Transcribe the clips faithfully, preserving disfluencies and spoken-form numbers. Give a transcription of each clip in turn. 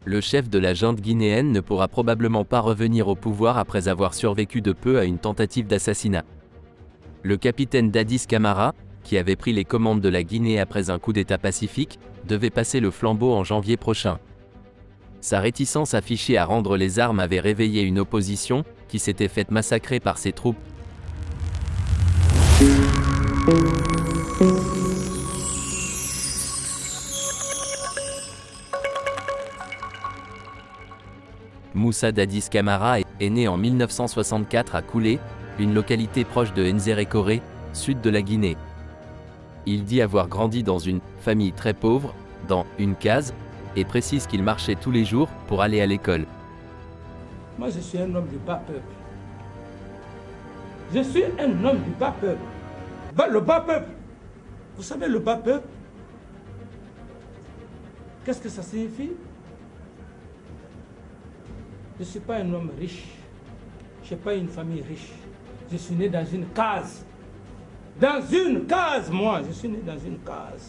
Le chef de la junte guinéenne ne pourra probablement pas revenir au pouvoir après avoir survécu de peu à une tentative d'assassinat. Le capitaine Dadis Camara, qui avait pris les commandes de la Guinée après un coup d'État pacifique, devait passer le flambeau en janvier prochain. Sa réticence affichée à rendre les armes avait réveillé une opposition, qui s'était faite massacrer par ses troupes. Moussa Dadis Camara est né en mille neuf cent soixante-quatre à Koulé, une localité proche de Nzérékoré, sud de la Guinée. Il dit avoir grandi dans une famille très pauvre, dans une case, et précise qu'il marchait tous les jours pour aller à l'école. Moi je suis un homme du bas peuple. Je suis un homme du bas peuple. Le bas peuple. Vous savez le bas peuple? Qu'est-ce que ça signifie? Je ne suis pas un homme riche. Je n'ai pas une famille riche. Je suis né dans une case. Dans une case, moi. Je suis né dans une case.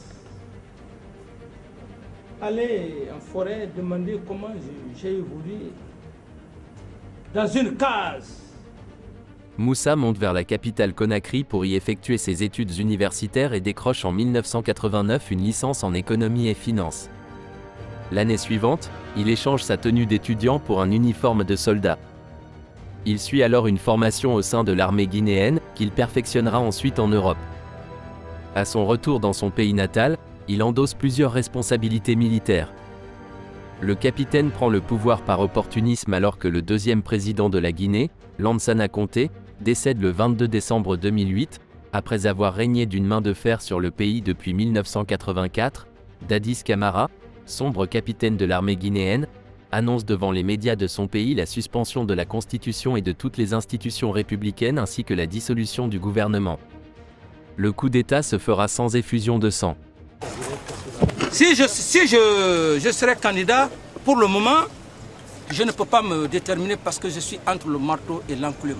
Allez en forêt, demander comment j'ai évolué. Dans une case. Moussa monte vers la capitale Conakry pour y effectuer ses études universitaires et décroche en mille neuf cent quatre-vingt-neuf une licence en économie et finance. L'année suivante, il échange sa tenue d'étudiant pour un uniforme de soldat. Il suit alors une formation au sein de l'armée guinéenne, qu'il perfectionnera ensuite en Europe. À son retour dans son pays natal, il endosse plusieurs responsabilités militaires. Le capitaine prend le pouvoir par opportunisme alors que le deuxième président de la Guinée, Lansana Conté, décède le vingt-deux décembre deux mille huit, après avoir régné d'une main de fer sur le pays depuis mille neuf cent quatre-vingt-quatre. Dadis Camara, sombre capitaine de l'armée guinéenne, annonce devant les médias de son pays la suspension de la Constitution et de toutes les institutions républicaines ainsi que la dissolution du gouvernement. Le coup d'État se fera sans effusion de sang. Si je, si je, je serais candidat, pour le moment, je ne peux pas me déterminer parce que je suis entre le marteau et l'enclume.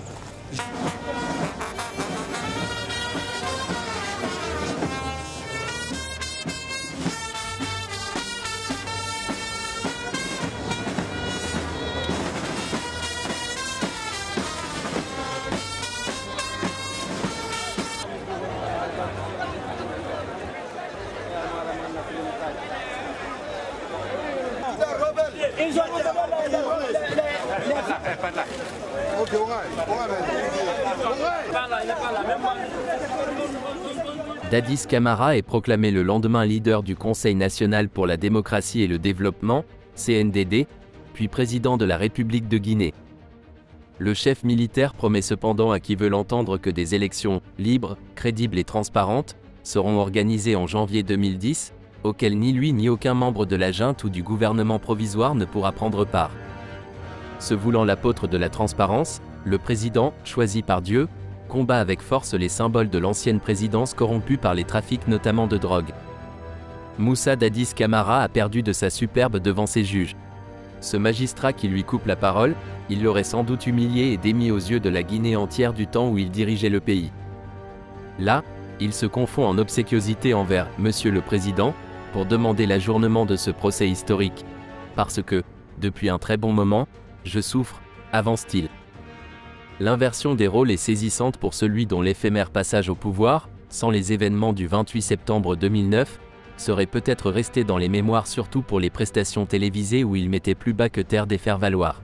Dadis Camara est proclamé le lendemain leader du Conseil national pour la démocratie et le développement, C N D D, puis président de la République de Guinée. Le chef militaire promet cependant à qui veut l'entendre que des élections libres, crédibles et transparentes seront organisées en janvier deux mille dix, auxquelles ni lui ni aucun membre de la junte ou du gouvernement provisoire ne pourra prendre part. Se voulant l'apôtre de la transparence, le président, choisi par Dieu, combat avec force les symboles de l'ancienne présidence corrompue par les trafics notamment de drogue. Moussa Dadis Camara a perdu de sa superbe devant ses juges. Ce magistrat qui lui coupe la parole, il l'aurait sans doute humilié et démis aux yeux de la Guinée entière du temps où il dirigeait le pays. Là, il se confond en obséquiosité envers « Monsieur le Président » pour demander l'ajournement de ce procès historique. Parce que, depuis un très bon moment, je souffre, avance-t-il. L'inversion des rôles est saisissante pour celui dont l'éphémère passage au pouvoir, sans les événements du vingt-huit septembre deux mille neuf, serait peut-être resté dans les mémoires surtout pour les prestations télévisées où il mettait plus bas que terre des faire-valoir.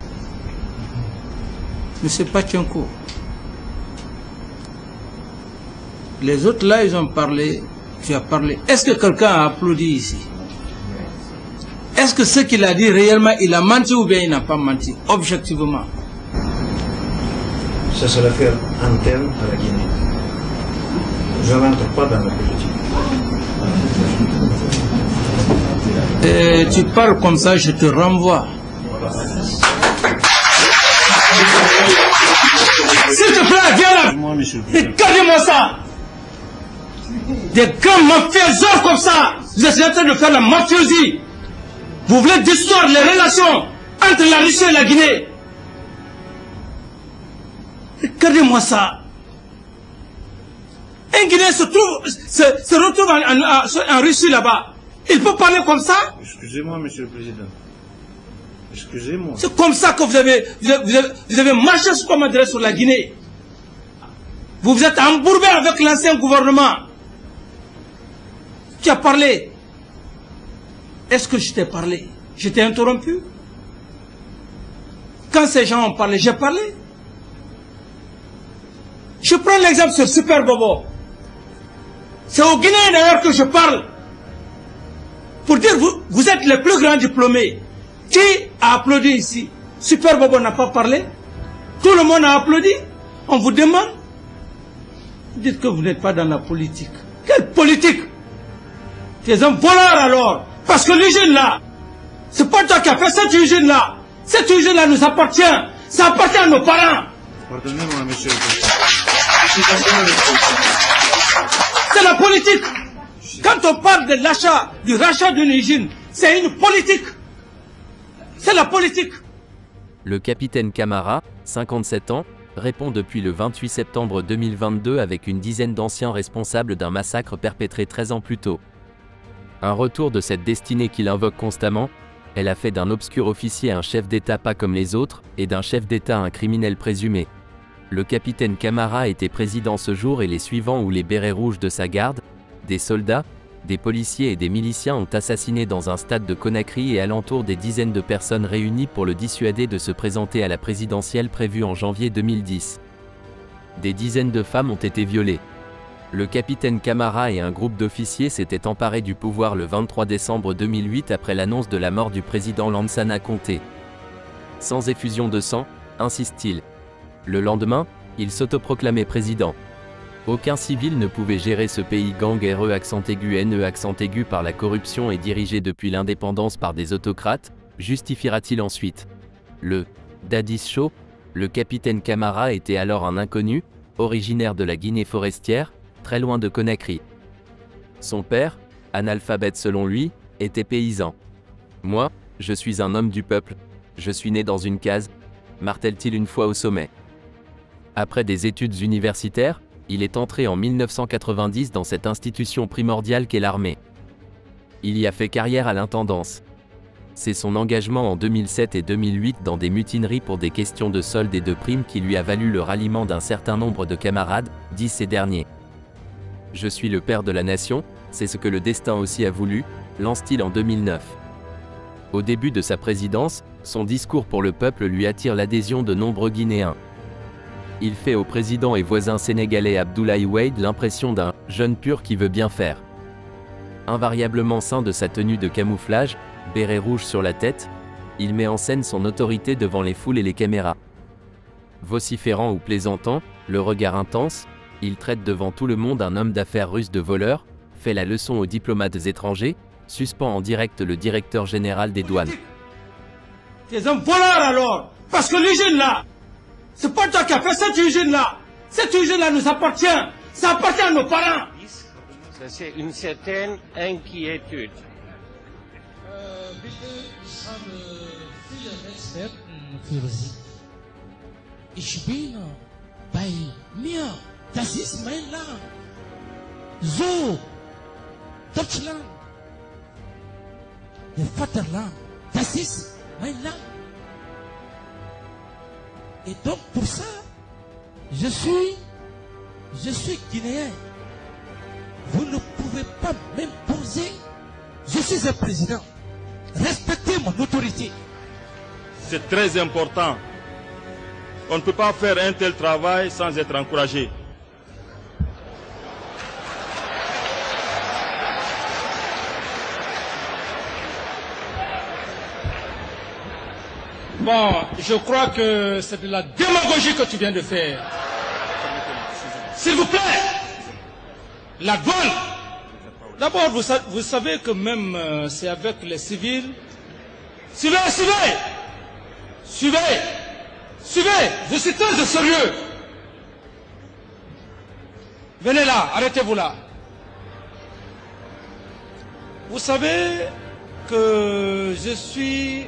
Monsieur Pachenko, les autres là, ils ont parlé, tu as parlé. Est-ce que quelqu'un a applaudi ici? Est-ce que ce qu'il a dit réellement, il a menti ou bien il n'a pas menti, objectivement? Ça c'est l'affaire interne à la Guinée. Je n'entre pas dans la politique. Et tu parles comme ça, je te renvoie. S'il te plaît, viens là. Regardez-moi ça. Des grands mafieux comme ça. Vous êtes en train de faire la mafiosie. Vous voulez distorder les relations entre la Russie et la Guinée. Regardez-moi ça. Un Guinéen se, trouve, se, se retrouve en, en, en Russie là-bas. Il peut parler comme ça? Excusez-moi, monsieur le président. Excusez-moi. C'est comme ça que vous avez, vous avez, vous avez, vous avez marché sur, comme adresse sur la Guinée. Vous vous êtes embourbé avec l'ancien gouvernement. Tu as parlé. Est-ce que je t'ai parlé? Je t'ai interrompu? Quand ces gens ont parlé, j'ai parlé. Je prends l'exemple sur Super Bobo. C'est aux Guinéens d'ailleurs que je parle. Pour dire, vous, vous êtes les plus grands diplômés. Qui a applaudi ici? Super Bobo n'a pas parlé. Tout le monde a applaudi. On vous demande. Vous dites que vous n'êtes pas dans la politique. Quelle politique? Tu es un voleur alors. Parce que l'usine là, c'est pas toi qui as fait cette usine là. Cette usine là nous appartient. Ça appartient à nos parents. Pardonnez-moi, monsieur. C'est la politique. Quand on parle de l'achat, du rachat d'une usine, c'est une politique. C'est la politique. Le capitaine Camara, cinquante-sept ans, répond depuis le vingt-huit septembre deux mille vingt-deux avec une dizaine d'anciens responsables d'un massacre perpétré treize ans plus tôt. Un retour de cette destinée qu'il invoque constamment, elle a fait d'un obscur officier un chef d'État pas comme les autres, et d'un chef d'État un criminel présumé. Le capitaine Camara était président ce jour et les suivants où les bérets rouges de sa garde, des soldats, des policiers et des miliciens ont assassiné dans un stade de Conakry et alentour des dizaines de personnes réunies pour le dissuader de se présenter à la présidentielle prévue en janvier deux mille dix. Des dizaines de femmes ont été violées. Le capitaine Camara et un groupe d'officiers s'étaient emparés du pouvoir le vingt-trois décembre deux mille huit après l'annonce de la mort du président Lansana Conté. Sans effusion de sang, insiste-t-il. Le lendemain, il s'autoproclamait président. Aucun civil ne pouvait gérer ce pays gang R E accent aigu N E accent aigu par la corruption et dirigé depuis l'indépendance par des autocrates, justifiera-t-il ensuite. Le Dadis Show, le capitaine Camara était alors un inconnu, originaire de la Guinée forestière, très loin de Conakry. Son père, analphabète selon lui, était paysan. Moi, je suis un homme du peuple, je suis né dans une case, martèle-t-il une fois au sommet. Après des études universitaires, il est entré en mille neuf cent quatre-vingt-dix dans cette institution primordiale qu'est l'armée. Il y a fait carrière à l'intendance. C'est son engagement en deux mille sept et deux mille huit dans des mutineries pour des questions de solde et de primes qui lui a valu le ralliement d'un certain nombre de camarades, disent ces derniers. « Je suis le père de la nation, c'est ce que le destin aussi a voulu », lance-t-il en deux mille neuf. Au début de sa présidence, son discours pour le peuple lui attire l'adhésion de nombreux Guinéens. Il fait au président et voisin sénégalais Abdoulaye Wade l'impression d'un « jeune pur qui veut bien faire ». Invariablement ceint de sa tenue de camouflage, béret rouge sur la tête, il met en scène son autorité devant les foules et les caméras. Vociférant ou plaisantant, le regard intense, il traite devant tout le monde un homme d'affaires russe de voleur, fait la leçon aux diplomates étrangers, suspend en direct le directeur général des douanes. Tu es un voleur alors, parce que l'usine là, c'est pas toi qui as fait cette usine là. Cette usine là nous appartient, ça appartient à nos parents. Ça c'est une certaine inquiétude. Euh, bitte, ich habe viele Respekt für Sie. Ich bin bei mir, das ist mein Land. So, Deutschland, der Vaterland, das ist mein Land. Et donc pour ça, je suis, je suis guinéen. Vous ne pouvez pas m'imposer. Je suis un président. Respectez mon autorité. C'est très important. On ne peut pas faire un tel travail sans être encouragé. Bon, je crois que c'est de la démagogie que tu viens de faire. S'il vous plaît, la douane. D'abord, vous, sa vous savez que même euh, c'est avec les civils. Suivez, suivez, suivez, suivez. Je suis très sérieux. Venez là, arrêtez-vous là. Vous savez que je suis...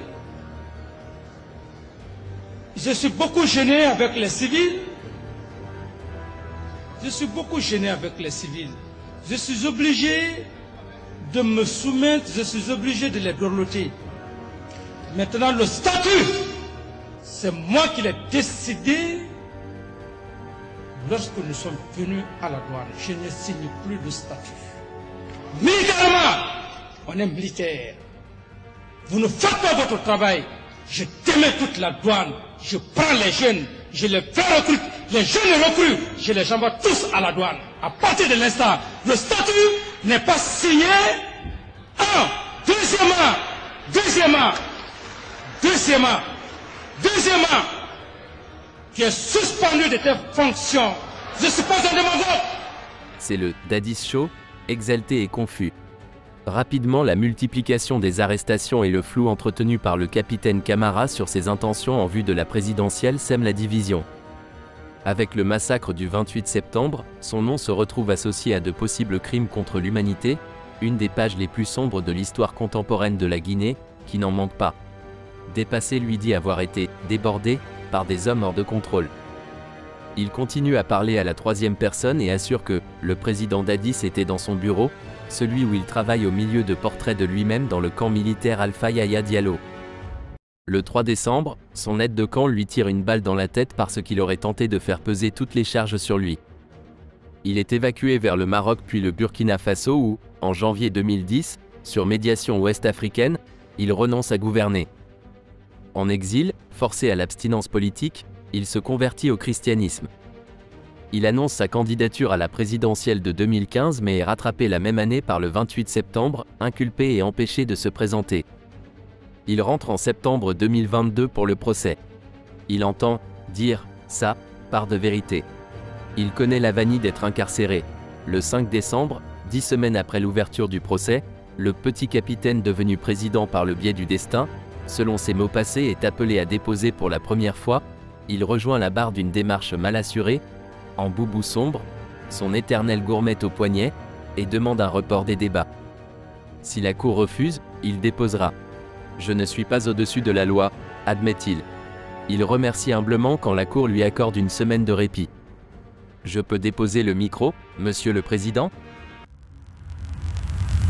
Je suis beaucoup gêné avec les civils. Je suis beaucoup gêné avec les civils. Je suis obligé de me soumettre, je suis obligé de les dorloter. Maintenant, le statut, c'est moi qui l'ai décidé. Lorsque nous sommes venus à la douane, je ne signe plus de statut. Militairement, on est militaire. Vous ne faites pas votre travail. Je démets toute la douane. Je prends les jeunes, je les fais recruter. Les jeunes recrues, je les envoie tous à la douane. À partir de l'instant, le statut n'est pas signé. Un. Deuxièmement, deuxièmement, deuxièmement, deuxièmement, tu es suspendu de tes fonctions. Je suis pas un démagogue. C'est le « Daddy's Show », exalté et confus. Rapidement, la multiplication des arrestations et le flou entretenu par le capitaine Camara sur ses intentions en vue de la présidentielle sème la division. Avec le massacre du vingt-huit septembre, son nom se retrouve associé à de possibles crimes contre l'humanité, une des pages les plus sombres de l'histoire contemporaine de la Guinée, qui n'en manque pas. Dépassé lui dit avoir été « débordé » par des hommes hors de contrôle. Il continue à parler à la troisième personne et assure que le président Dadis était dans son bureau, celui où il travaille au milieu de portraits de lui-même dans le camp militaire Alpha Yaya Diallo. Le trois décembre, son aide de camp lui tire une balle dans la tête parce qu'il aurait tenté de faire peser toutes les charges sur lui. Il est évacué vers le Maroc puis le Burkina Faso où, en janvier deux mille dix, sur médiation ouest-africaine, il renonce à gouverner. En exil, forcé à l'abstinence politique, il se convertit au christianisme. Il annonce sa candidature à la présidentielle de deux mille quinze mais est rattrapé la même année par le vingt-huit septembre, inculpé et empêché de se présenter. Il rentre en septembre deux mille vingt-deux pour le procès. Il entend dire sa part de vérité. Il connaît la vanille d'être incarcéré. Le cinq décembre, dix semaines après l'ouverture du procès, le petit capitaine devenu président par le biais du destin, selon ses mots passés, est appelé à déposer pour la première fois. Il rejoint la barre d'une démarche mal assurée, en boubou sombre, son éternel gourmet au poignet, et demande un report des débats. Si la cour refuse, il déposera. « Je ne suis pas au-dessus de la loi », admet-il. Il remercie humblement quand la cour lui accorde une semaine de répit. « Je peux déposer le micro, monsieur le président ?»